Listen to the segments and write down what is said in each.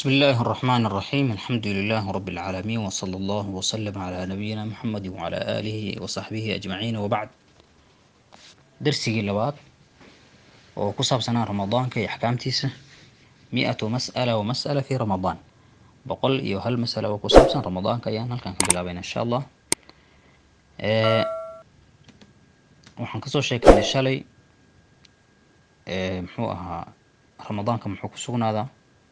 بسم الله الرحمن الرحيم. الحمد لله رب العالمين، وصلى الله وسلم على نبينا محمد وعلى آله وصحبه أجمعين، وبعد. درسي لبعض وكصاب سنة رمضان كي أحكامتيسه 100 مسألة في رمضان. بقول إيوه هالمسألة وكصاب سنة رمضان كي أنا كان بلابين إن شاء الله. waxaan kasoo sheekeynay shalay muxuu ahaa ramadaanka muxuu ku sugnaadaa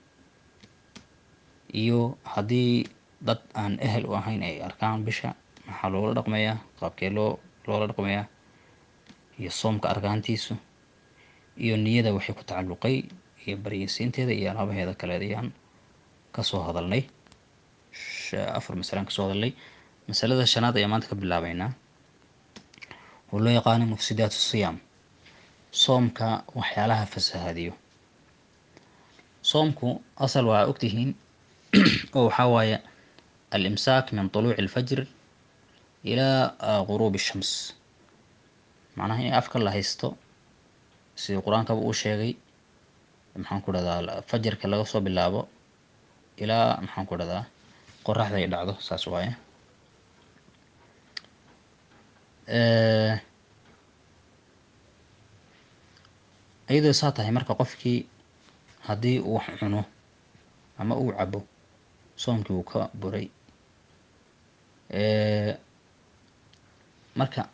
iyo haddii dad aan ehel u ahayn ay arkaan bisha maxaa loola dhaqmayaa, qaabkee loola dhaqmayaa, iyo soomka arkaantiisu iyo niyada waxay ku tacalluqay iyo baryaysiinteeda iyo alaabaheeda kale ayaan kasoo hadalnay. 4 masalaan kasoo hadalnay. masalada shanaad ayaa maanta ka bilaabeynaa oo loo yaqaano mufsidaatu siyaam, soomka waxyaalaha fasahaadiyo. soomku asal waa ogtihiin oo waxaa waaye al-imsaak min tuluuci alfajr ilaa ghuruubi shams, macnaha in afka la haysto sidii qur-aankaba uu sheegay. maxaan ku dhahdaa fajarka laga soo bilaabo ilaa maxaan ku dhahdaa qoraxda ay dhacdo, saas waaye. iyadoo saa tahay marka qofkii haddii uu wax cuno ama uu cabo soomkii wuu ka buray. marka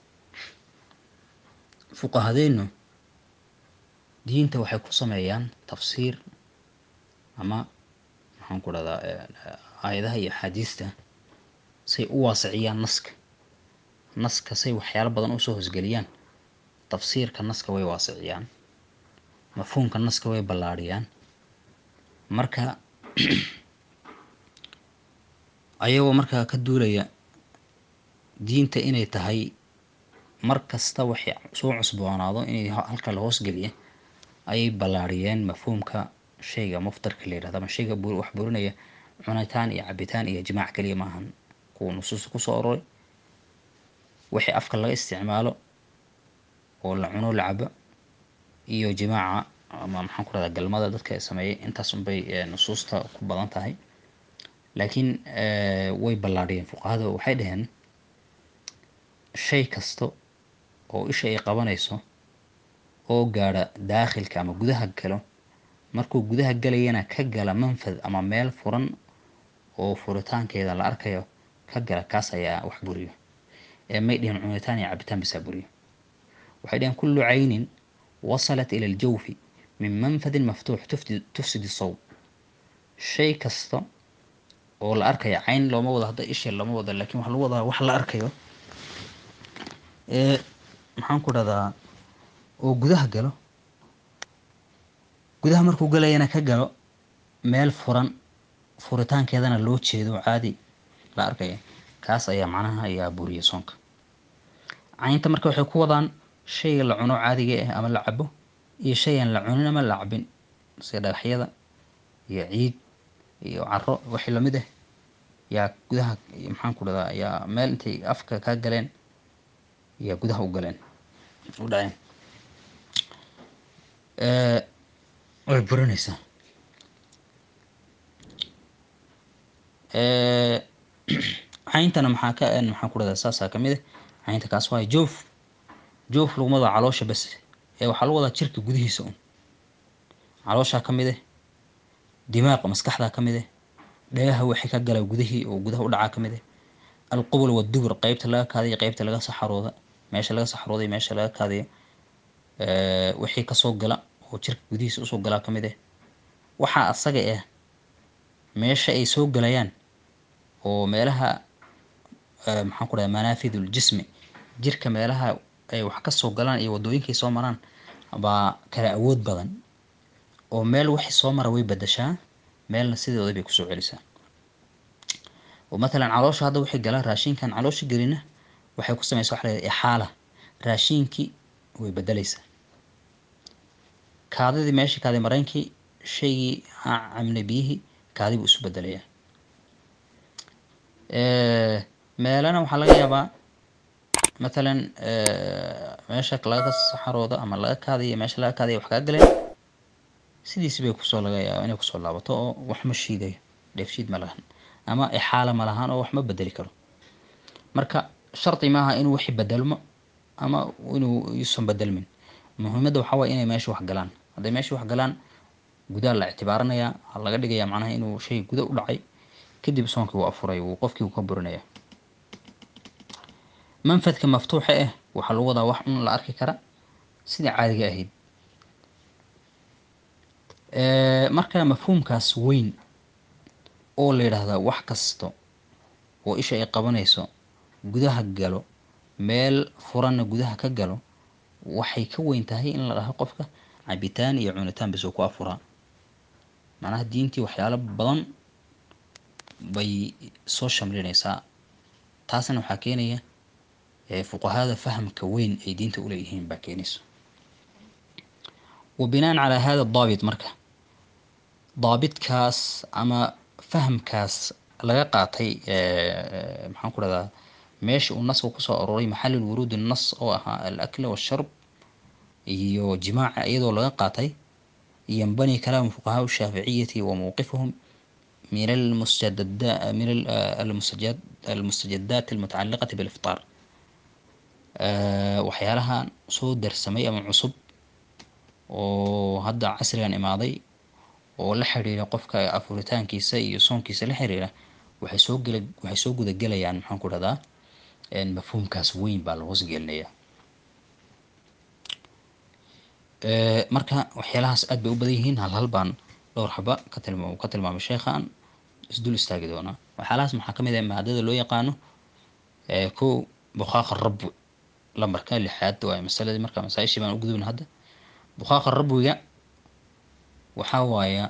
fuqahadeenu diinta waxay ku sameeyaan tafsiir ama maxaan ku dhahdaa aayadaha iyo axaadiista say u waasiciyaan naska say waxyaalo badan usoo hosgeliyaan. tafsiirka naska way waasiciyaan, mafhuumka naska way ballaariyaan. marka ayagoo markaa ka duulaya diinta inay tahay mar kasta waxay soo cusboonaado inay halka la hoosgeliya, ayay ballaariyeen mafhuumka shayga muftarka la yidhahdo ama shayga wax burinaya. cunitaan iyo cabitaan iyo jimaac kaliya maahan kuwa nusuusta kusoo aroray. wixii afka laga isticmaalo oo la cuno la cabo iyo jimaaca ama maxaan ku dhahdaa galmada dadka ay sameeyay, intaas unbay nusuusta ku badan tahay. laakiin way ballaariyeen fuqahada, waxay dhaheen shay kasta oo isha ay qabanayso oo gaadha daakhilka ama gudaha galo, markuu gudaha galayana ka gala manfad ama meel furan oo furitaankeeda la arkayo ka gala, kaas ayaa wax buriyo. may dhihin cunitaan iyo cabitaan bisaa buriyo. waxay dhaheen kullu caynin wasalat ila aljawfi min manfadin maftuux tufsid sawm. shay kasta oo la arkayo, cayn looma wado hadda isha lama wado, laakiin waxa lagu wadaa wax la arkayo maxaan ku dhahdaa oo gudaha galo. gudaha markuu galayana ka galo meel furan, furitaankeedana loo jeedo caadi la arkaya, kaas ayaa macnaha ayaa buriya soonka. caynta marka waxay ku wadaan shayga la cuno caadiga ah ama la cabo iyo shay aan la cunin ama la cabin, sida dhagaxyada iyo ciid iyo caro wixii lamid ah yaa gudaha maxaan ku dhahdaa yaa meel intay afka ka galeen yaa gudaha u galeen u dhaceen, way burinaysaa. cayntana maxaan ku dhahdaa saasaa kamid ah. caynta kaas waaye joof laguma wada caloosha bas, waxaa lagu wadaa jirka gudihiisa un. calooshaa ka mid ah, dimaaqa maskaxdaa ka mid ah, dhagaha waxay ka gala gudihii oo gudaha u dhacaa ka mid ah, alqubul wadubur qeybta laga kaadiyo qeybta laga saxarooda, meesha laga saxarooday meesha laga kaadiyo wixii kasoo gala oo jirka gudihiisa usoo galaa ka mid ah. waxaa asaga ah meesha ay soo galayaan oo meelaha maxaan ku dhahay manaafidul jismi, jirka meelaha ay wax kasoo galaan iyo wadooyinkay soo maraan baa kala awood badan, oo meel wixii soo mara way badashaa, meelna sidooda bay kusoo celisaa. oo matalan caloosha hadda wixii gala raashinkan caloosha gelina waxay ku samaysaa wax la yidhahdo ixaala, raashinkii way bedelaysaa. kaadidii meeshii kaadi mareenkii shaygii camne biyihii kaadi buu isu bedelayaa. meelana waxaa laga yaabaa matalan meesha laga saxarooda ama laga kaadiyo meesha laga kaadiyo wax kaga galeen sidiisi bay kusoo laga yaabaa inay kusoo laabato oo wax ma shiidayo, dheefshiid ma lahan ama ixaala ma lahan oo wax ma bedeli karo. marka shardi maaha inuu wixii bedelmo ama inuu yuusan bedelmin. muhiimadda waxaa waaye inay meesha wax galaan. hadday meesha wax galaan gudaha la ictibaarinayaa, waxaa laga dhigayaa macnaha inuu shay guda u dhacay, kadib soonkii wuu afuray, wuu qofkii uu ka burinaya. manfadka maftuuxa ah waxaa lagu wadaa wax un la arki kara sida caadiga ahayd. marka mafhuumkaas weyn oo la yidhaahdaa wax kasto oo isha ay qabanayso gudaha galo, meel furanna gudaha ka galo, waxay ka weyn tahay in la dhaho qofka cabitaan iyo cunitaan bis uu ku afuraa. macnaha diintii waxyaalo badan bay soo shamlinaysaa. taasna waxaa keenaya fuqahada fahamka weyn ay diinta u leeyihiin baa keenayso. وبناء على هذا الضابط marka daabitkaas ama fahamkaas laga qaatay maxaan ku rahdaa meesha uu nasku kusoo aroray maxal الورود النص oo ahaa الأكل والشرب iyo jimaaca iyadoo laga qaatay. ينبني كلام فقهاء الشافعية وموقفهم من المستجدات المتعلقة بالإفطار. waxyaalaha soo darsamay ama cusub oo hadda casrigan imaaday oo la xiriira qofka afuritaankiisa iyo soonkiisa la xiriira, waxay soo guda gelayaan maxaan ku rahdaa mafhuumkaas weyn baa la hoos gelinaya. marka waxyaalahaas aad bay u badan yihiin. hal baan dhowr xaba ka tilmaamay sheekhaan isdul istaagi doonaa. waxyaalahaas maxaa ka mid ah maadada loo yaqaano kow bukhaaqa rabwi, lambarka lixaad waa masaladii. marka masaa-ishii baan u gudubna hadda. bukhaaqa rabwiga waxaa waaya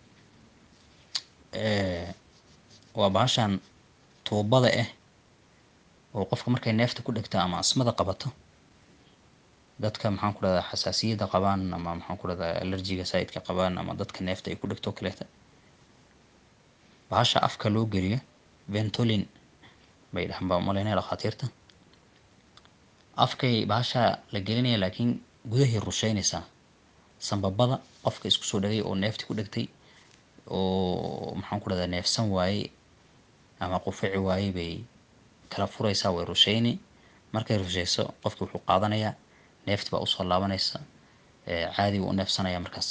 waa bahashan tuubada ah oo qofka markay neefta ku dhegto ama asmada qabato, dadka maxaan ku rahdaa xasaasiyadda qabaan ama maxaan ku rahdaa alerjiga saa'idka qabaan ama dadka neefta ay ku dhegto kaleeta, bahasha afka loo geliyo ventolin bay dhahan baa umaleynaya dhakhaatiirta. afkay bahasha la gelinaya laakiin gudahay rusheynaysaa. sanbabada qofka isku soo dhagay oo neefti ku dhegtay oo maxaan ku rahdaa neefsan waaye ama qufici waaye bay kala furaysaa, way rusheyni. markay rusheyso qofki wuxuu qaadanayaa, neefti baa usoo laabanaysa, caadi wuu u neefsanaya markaas.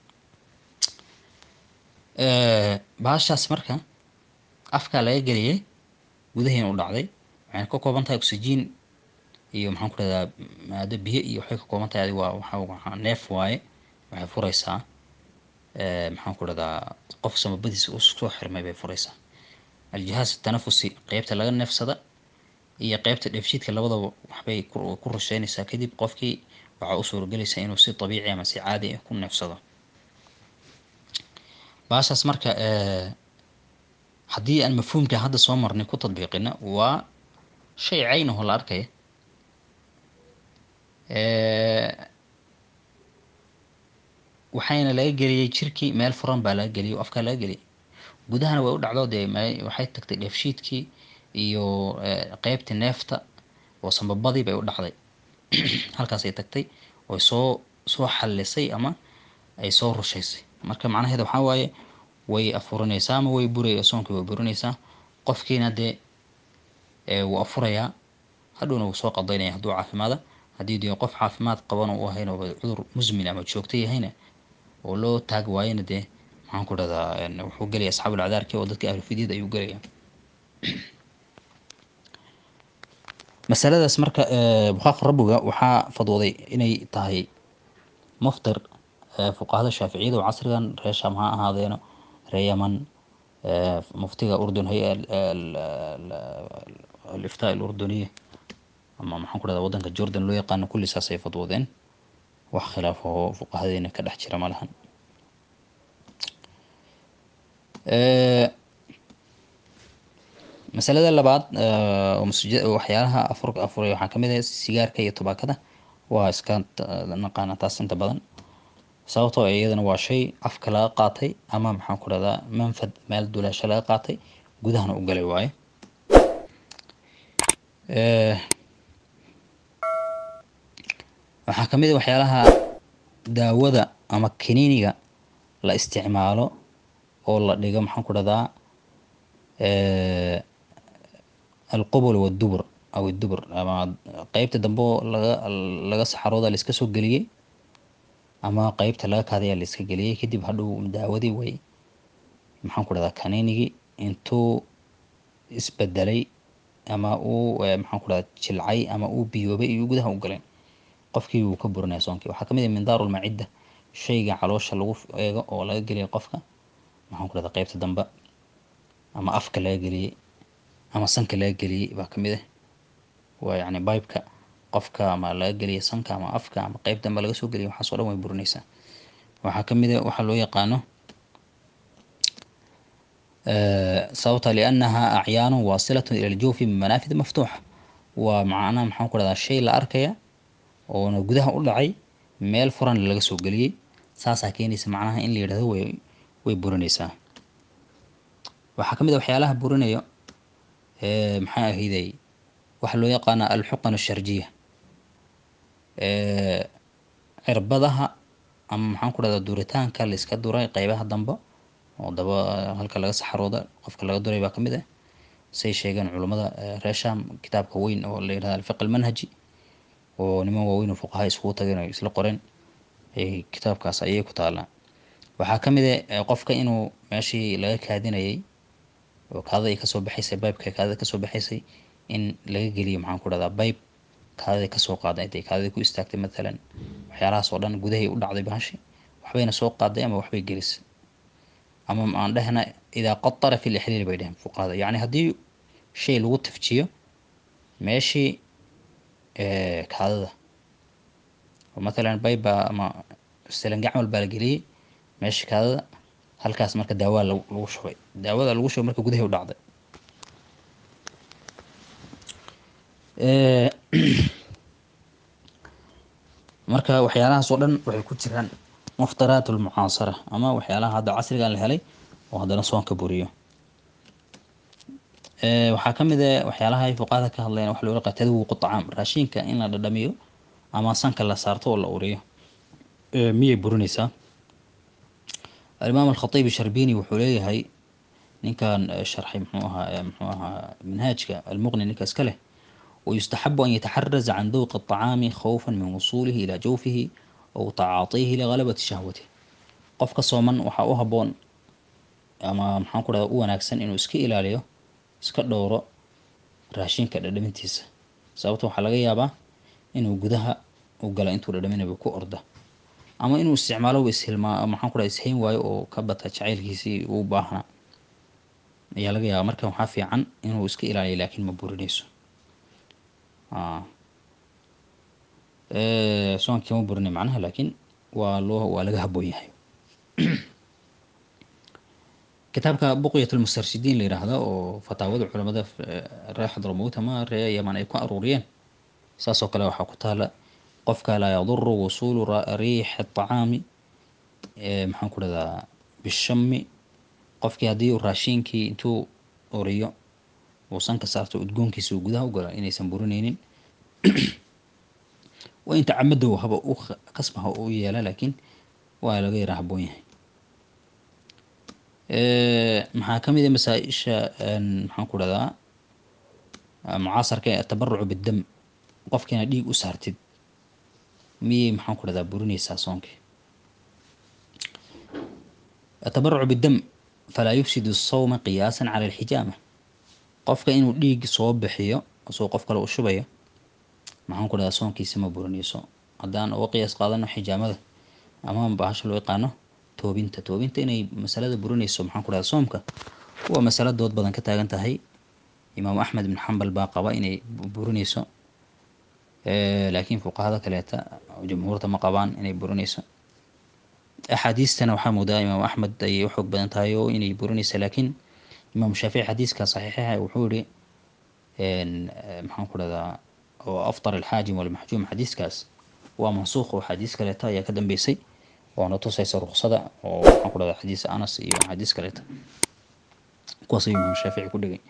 bahashaas marka afkaa laga geliyay, gudahayna u dhacday. waxayna ka kooban tahay oxygen iyo maxaan ku rahdaa maado biyo iyo waxay ka kooban tahay. waa waxa neef waaye, waxay furaysaa maxaan ku rahdaa qof samabadiisa u soo xirmay bay furaysaa. aljihaas tanafusi qeybta laga neefsada iyo qeybta dheefshiidka labadaba waxbay ku rusheynaysaa. kadib qofkii waxaa u suuragelaysaa inuu si dabiici ama si caadi ah ku neefsado. bahashaas marka haddii aan mafhuumka hadda soo marnay ku tadbiiqina, waa shay cayn ahoo la arkaya. waxayna laga geliyay jirkii meel furan baa laga geliyay oo afkaa laga geliyay. gudahana way u dhacdo dee waxay tagtay dheefshiidkii iyo qeybtii neefta oo sanbabadii bay u dhacday. halkaasay tagtay oy soo xallisay ama ay soo rushaysay. marka macnaheeda waxaa waaye way afurinaysaa ama way soonkii way burinaysaa. qofkiina dee wuu afurayaa, hadhowna wuu soo qadaynaya hadduu caafimaada. haddii dee qof caafimaad qaban u ahayn oo cudur musmin ama joogto yahayna oo loo taag waayana dee maxaan ku rahdaa wuxuu gelaya asxaabul cadaarki oo dadka ahlufidyada ayuu gelaya. masaladaas marka bukhaaqa rabwiga waxaa fadwooday inay tahay muftir fuqahada shaaficiyada oo casrigan reer shaam ha ahaadeeno, reer yaman, muftiga urdun hay aliftaa alurduniya ama maxaan ku rahdaa waddanka jordan loo yaqaano, kulli saas ay fadwoodeen. wax khilaaf oo fuqahadeena ka dhex jira ma lahan. masalada labaad waxyaalaha afuray waxaa kamid ah sigaarka iyo tubaakada. waa iska naqaana taas inta badan, sababtoo iyadana waa shay afka laga qaatay ama maxaan ku rahdaa manfad meel duleesho laga qaatay, gudahana u galay waaye. waxaa kamid ah waxyaalaha daawada ama kiniiniga la isticmaalo oo la dhigo maxaan ku dhahdaa alqubul wadubur aw idubur, ama qeybta dambe oo laga saxarooda la iska soo geliyey ama qeybta laga kaadaya la iska geliyey. kadib hadhow daawadii way maxaan ku dhahdaa kaniinigii intuu isbedelay ama uu maxaan ku dhahdaa jilcay ama uu biyoobay iyo gudaha u galeen, qofkii wuu ka burinaya soonkii. waxaa kamid ah mindaaru lmacida, shayga caloosha lagu eego oo laga geliya qofka maxaan ku dhahdaa qeybta dambe ama afka laga geliyey ama sanka laga geliyey baa kamid ah. waa yacni bibeka qofka ama laga geliyay sanka ama afka ama qeyb dambe laga soo geliyay, waxaas oo dhan way burinaysaa. waxaa kamid ah waxaa loo yaqaano sababta liannaha acyaanu waasilatun ila aljuufi min manaafid maftuuxa. waa macnaha maxaan ku dhahdaa shay la arkaya oona gudaha u dhacay meel furan laga soo geliyey, saasaa keenaysa macnaha in la yidhahdo way burinaysaa. waxaa kamid ah waxyaalaha burinayo maxaa ahayday waxaa loo yaqaana alxuqan asharjiya, cirbadaha ama maxaan ku dhahdaa duritaanka la iska duray qeybaha dambe oo daba halka laga saxarooda qofka laga duray baa kamid ah. say sheegeen culummada reer sham kitaabka weyn oo la yidhahda alfiq almanhaji oo niman waaweyn oo fuqaha iskugu tageen oo isla qoreen, kitaabkaas ayay ku taalaa. waxaa kamid ah qofka inuu meeshii laga kaadinayay oo kaadada ay kasoo baxaysay, bibeka kaadada kasoo baxaysay in laga geliyo maxaan ku dhahdaa bib kaadada kasoo qaada, intay kaadada ku istaagtay matalan waxyaalahaas oo dhan gudahay u dhacday bahashi, waxbayna soo qaaday ama waxbay gelisay. ama aan dhehna idaa qatara fi lixliil bay dheheen fuqahada, yacni haddii shay lagu tifjiyo meeshii kaadada oo matalan bibba ama silangacmal baa la geliyey meeshii kaadada, halkaas marka daawaa lagu shubay, daawada lagu shubay marka gudahay u dhacday. marka waxyaalahaas oo dhan waxay ku jiraan muftaraat almucaasara ama waxyaalaha hadda casrigan la helay oo haddana soonka buriyo. waxaa kamid ah waxyaalaha ay fuqahada ka hadlayaan waxa loo yaqaan tadawuqu طacaam, raashinka in la dhadhamiyo ama sanka la saarto oo la uriyo miyay burinaysaa. alimaam alkhatiib sharbini wuxuu leeyahay ninkan sharxay muxuu ahaa minhaajka almuqni ninka iska leh, ويستحب أن يتحرز عن ذوق الطعام خوفا من وصوله إلى جوفه أو تعاطيه لغلبة شهوته. qofka sooman waxaa u haboon ama maxaan ku dhahdaa u wanaagsan inuu iska ilaaliyo iska dhowro raashinka dhadhamintiisa, sababta waxaa laga yaabaa inuu gudaha u gala intuu dhadhaminayo ku orda, ama inuu isticmaalo maxaan ku dhahdaa ishayn waayo oo ka bata jacaylkiisii uu baahnaa ayaa laga yaabaa. marka waxaa fiican inuu iska ilaaliyo laakiin ma burinayso. soonkii ma burinay macnaha, laakiin waa laga haboon yahay. kitaabka buqyat almustarshidiin la yidhaahda oo fataawada culamada reer xadramawt ama reer yaman ay ku aruuriyeen, saas oo kale waxaa ku taala qofka laa yaduru wusuulu riixi aطacaami maxaan ku dhahdaa bishami, qofkii haddii uu raashinkii intuu uriyo uu sanka saarto udgoonkiisa uu gudaha u galo inaysan burinaynin. waa inta camadow haba u kasbaha u yeela, laakiin waa laga yaraa haboon yahay. maxaa kamid ah masaaisha maxaan ku dhahdaa mucaasarka ee atabarucu bidam, qofkiina dhiig u saartid miyay maxaan ku dhahdaa burinaysaa soonkii. atabarucu bidam falaa yufsidu الsawma qiyaasa cala alxijaama, qofka inuu dhiig soo bixiyo asoo qof kale u shubayo maxaan ku dhahdaa soonkiisa ma burinayso. haddaan uga qiyaas qaadano xijaamada ama bahasha loo yaqaano toobinta inay masalada burinayso maxaan ku dhahdaa soomka, waa masala dood badan ka taagan tahay. imaam axmed ibn xambal baa qaba inay burinayso, laakiin fuqahada kaleeta jumhuurta ma qabaan inay burinayso. axaadiistana waxaa moodaa imaam axmed ayay u xoog badan tahay oo inay burinaysa, laakiin imaam shaafici xadiiska saxiixa wuxuu yihi maxaan ku dhahdaa oo aftar alxaajim walmaxjuum, xadiiskaas waa mansuuq oo xadiis kaleeta ayaa ka dambeysay oona tusaysa ruksada oo maxaan ku dhahdaa xadiis anas iyo xadiis kaleeta, kuwaas ayuu imaam shaafici ku dhigay.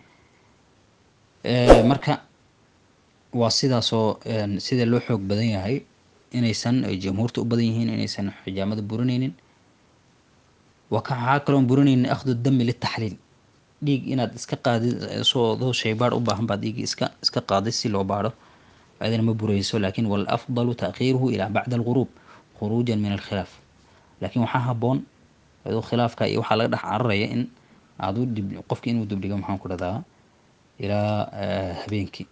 marka waa sidaasoo sida loo xoog badan yahay inaysan ay jamhuurta u badan yihiin inaysan xijaamada burinaynin. waxaa kaloon burinayn akhdu dami litaxliil dhiig inaad iska qaadid soo doo shaybaadh u baahan baad dhiig iska qaadid si loo baadho ayadana ma burayso laakiin walafdalu taakhiiruhu ilaa bacda alguruub khuruujan min alkhilaaf laakiin waxaa haboon adoo khilaafka iyo waxaa laga dhex cararaya in aad u dib qofki inuu dibdhigo maxaan ku dhahdaa ilaa habeenkii.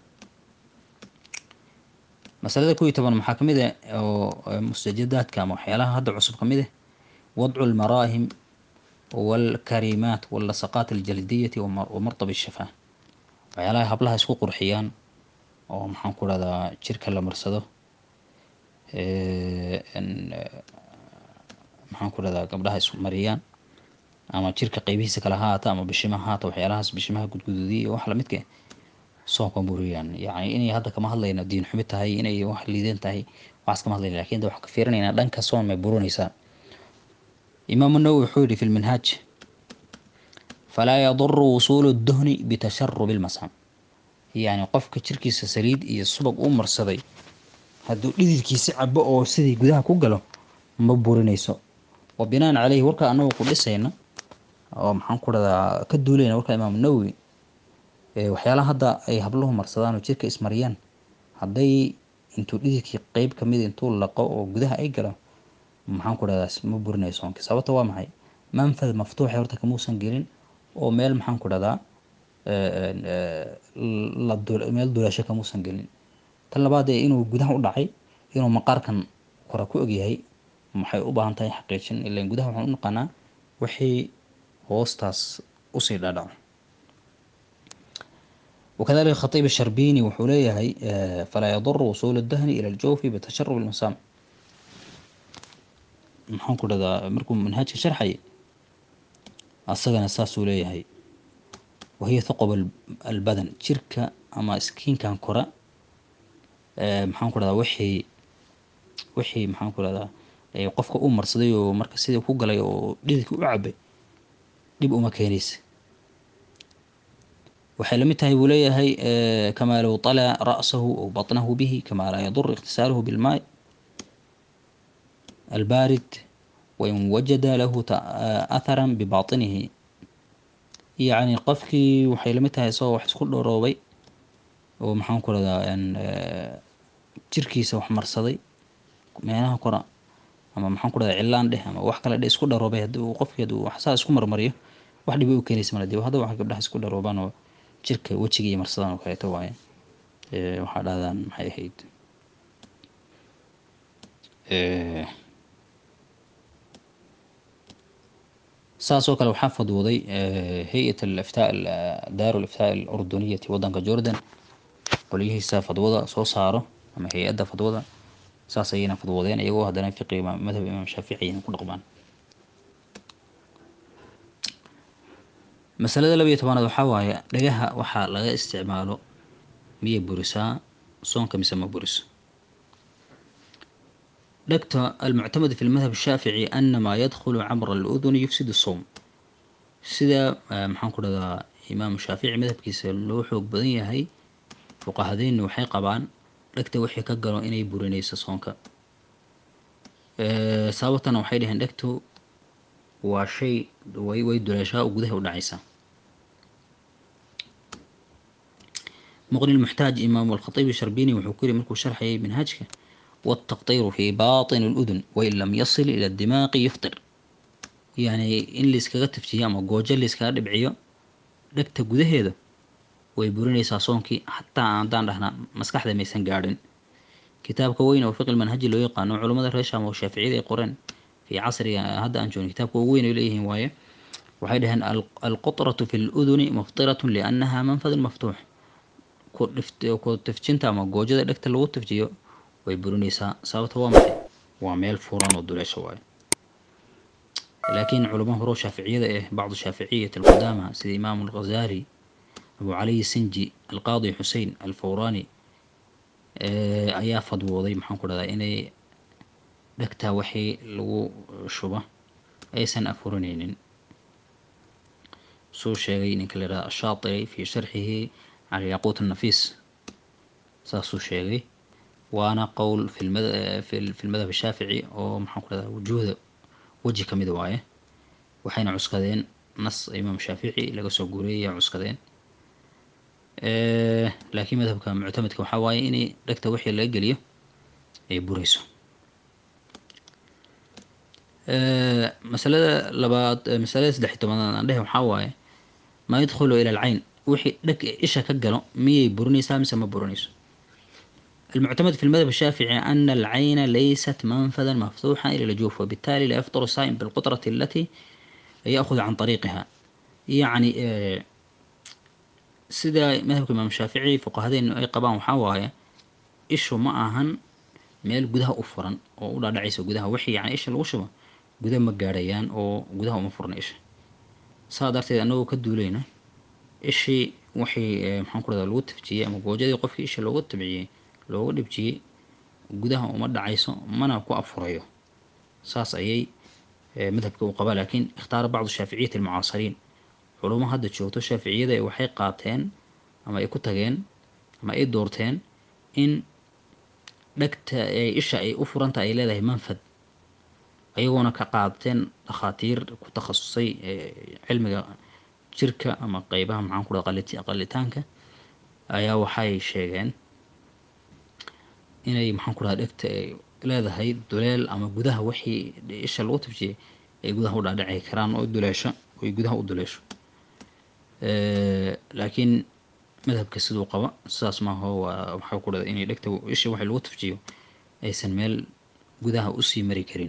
masalada 11 maxaa kamid ah oo mustajadaadka ama waxyaalaha hadda cusub kamid ah wadcu almaraahim والكريمات واللصقات الجلدية ومرطب الشفاه waxyaalaha hablaha isku qurxiyaan oo maxaan ku dhahdaa jirka la marsado maxaan ku dhahdaa gabdhaha isku mariyaan ama jirka qeybihiisa kala haata ama bishimaha haata waxyaalahaas bishimaha gudgududiya iyo wax lamidka soonka buriyaan yacni inay hadda kama hadlayna diin xumid tahay inay wax liidan tahay waxaas kama hadlayna laakiin waxaan ka fiirinaynaa dhanka soon may burinaysaa. إمام النووي حوري في المنهاج فلا يضر وصول الدهن بتشرب المسام يعني qofka jirkiisa saliid iyo subag u marsaday hadduu dhididkiisa cabo oo sidii gudaha ku galo ma burinayso wa binaan calayhi warka anagu ku dhisayna oo maxaan ku dhahdaa ka duulayna warka imaam nawowi waxyaalaha hadda ay habluhu marsadaan oo jirka ismariyaan hadday intuu dhididkii qeyb kamid intuu laqo oo gudaha ay galo maxaan ku dhahdaa ma burinayso soonka sababta waa maxay manfad maftuuxa horta kamuusan gelin oo meel maxaan ku dhahdaa meel dulasho kamuusan gelin tan labaad ee inuu gudaha u dhacay inuu maqaarkan kora ku ogyahay maxay u baahan tahay xaqiijin ilaan gudaha waxaan u naqaanaa wixii hoostaas usii dhadhaco. وكذلك الخطيب الشربيني وحوليه فلا يضر وصول الدهن إلى الجوف بتشرب المسام maxaan ku dhahdaa markuu manhaajka sharxay asagana saasuu leeyahay wahiya thaqab albadan jirka ama skiinkan kora maxaan ku dhahdaa wixii maxaan ku dhahdaa qofka u marsaday oo marka sidii ku galay oo dhididka u cabay dhib uma keenaysa waxay lamid tahay buu leeyahay kamaa low طala ra'sahu aw batnahu bihi kamaa laa yadur ikhtisaaluhu bilmaa البارد وإن وجد له أثرا بباطنه يعني qofkii waxay lamid tahay isagoo wax isku dharoobay oo maxaan ku dhahdaa jirkiisa wax marsaday meelaha kora ama maxaan ku dhahdaa cilaan dheh ama wax kale dheh isku dharoobay haddii uu qofkii hadduu wax saa isku marmariyo wax dhib u keenaysa mana dib hadda waxa gabdhaha isku dharoobaan oo jirka wejiga iyo marsadaan oo kaleeto waaye waxaa dhahdaan maxay ahayd saasoo kale waxaa fadwooday hay-at aliftaa daaru aliftaa alurduniyati waddanka jordan qolyihiisa fadwada soo saaro ama hay-adda fadwada saas ayayna fadwoodeen iyagoo haddana fiqi madhab imaam shaafici ayayna ku dhaqmaan. masalada 12 waxaa waaye dhagaha waxaa laga isticmaalo miyay burisaa soonka mise ma buriso. dhegta almuctamad fi lmadhab الshaafici ana maa yadkhulu camra aluduni yufsid الsowm sida maxaan ku dhahdaa imaam shaafici madhabkiisa loo xoog badan yahay fuqahadeenna waxay qabaan dhegta wixii ka galo inay burinayso soonka sababtana waxay dhaheen dhegtu waa shay way duleeshaa oo gudaha u dhacaysa. muqni lmuxtaaj imaam alkhatiib الsharbini wuxuu ku yiri markuu sharxayay manhaajka والتقطير في باطن الأذن وإن لم يصل إلى الدماغ يفطر يعني إن لسكا تفتيه أما جوجل لسكا دبعيو دكتا جوده هذا ويبورينيسا صونكي حتى عندنا رهنا مسكح ذا ميسن جاردن كتاب كوين وفقه المنهج اللي يقان علماء الرشام والشافعي ذي قرن في عصر هذا أنجون كتاب كوين إليه وايه وحيدهن القطرة في الأذن مفطرة لأنها منفذ مفتوح كو تفتشنتا أما جوجل دكتا لو تفتيو way burinaysaa sababta waa maxay waa meel furan oo duleesho waaye laakiin culamo hore shaaficiyada bacdu shaaficiyat alqudama sida imaam al-Ghazali Abu Ali Sinji al-Qadi Hussein al-Fawrani ayaa fadwooday maxaan ku dhahdaa inay dhagtaa wixii lagu shuba aysan afurinaynin soo sheegay ninka la yiraahdo Ash-Shaatibi fi sharxihi ala Yaqut an-Nafis saasuu sheegay وانا قول في المذهب الشافعي او محن كذا وجه كميد وايه waxayna cuskadeen nas imaam shaafici laga soo guuriyay cuskadeen. laakiin madhabka muctamadka waxaa waaye inay dhegta wixii laga geliyo ay burayso. masalada labaad masalada 13 aan dhehe waxaa waaye ma yadkhulu ila alcayn wixii dheg isha ka galo miyay burinaysaa mise ma burinayso. المعتمد في المذهب الشافعي أن العين ليست منفذا مفتوحا إلى الجوف، وبالتالي لا يفطر الصائم بالقطرة التي يأخذ عن طريقها. يعني sida madhabka imaam shaafici fuqahadeenu ay qabaan waxaa waaye ishu ma ahan meel gudaha u furan oo u dhaadhacaysa gudaha wixii yani isha lagu shubo gudaha ma gaadhayaan oo gudaha uma furna isha. saa darteed anagoo ka duulayna ishii wixii maxaan ku rahdaa lagu tifjiyey ama goojadii qofkii isha looga dhibjiyey gudaha uma dhacayso mana ku afurayo. saas ayay madhabka u qabaa. laakiin ikhtaara bacdu shaaficiyati almucaasiriin culamo hadda joogto shaaficiyada waxay qaateen ama ay ku tageen ama ay doorteen in dhegta isha ay u furanta ay leedahay manfad, ayagoona ka qaateen dhakhaatiir ku takhasusay cilmiga jirka ama qeybaha maxaan ku dhaha qalitaanka ayaa waxay sheegeen inay maxaan ku dhaha dhegta ay leedahay duleel ama gudaha wixii isha lagu tifjiyey ay gudaha u dhaadhici karaan oo duleesho oy gudaha u duleesho. laakiin madhabka siduu qaba sidaas maaha. waxaa ku dhada inay dhegta isha waxa lagu tifjiyo aysan meel gudaha usii mari karin.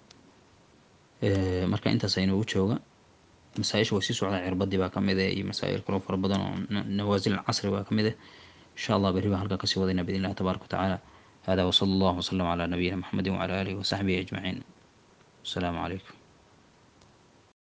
marka intaas aynoogu jooga. masaaisha way sii socdaa, cirbadii baa kamid ah iyo masaa'il kaloo fara badan oo nawaasil casri baa kamid ah. insha allah berri baan halkaa kasii wadayna biidn illahi tabaaraka watacaala. hada wasala allahu wasalam calaa nabiyina maxamedin wacala aalihi wasaxbihi ajmaciin. asalaamu calaykum.